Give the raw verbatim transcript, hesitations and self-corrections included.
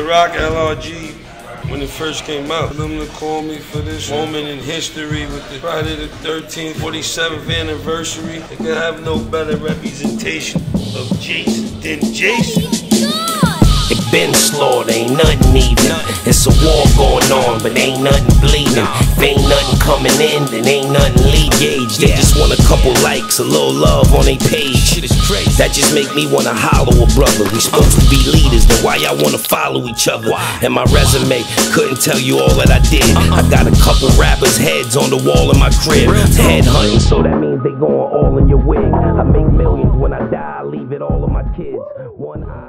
rock L R G when it first came out. For them to call me for this moment in history with the Friday the thirteenth, forty-seventh anniversary, they could have no better representation of Jason than Jason. It been slaughtered, ain't nothing even. It's a war going on, but ain't nothing bleeding. If ain't nothing coming in, then ain't nothing leaving. They just want a couple likes, a little love on their page. That just make me wanna hollow a brother. We supposed to be leaders, then why y'all wanna follow each other? And my resume couldn't tell you all that I did. I got a couple rappers' heads on the wall in my crib. Head hunting, so that means they going all in your wig. I make millions when I die, I leave it all on my kids. One eye.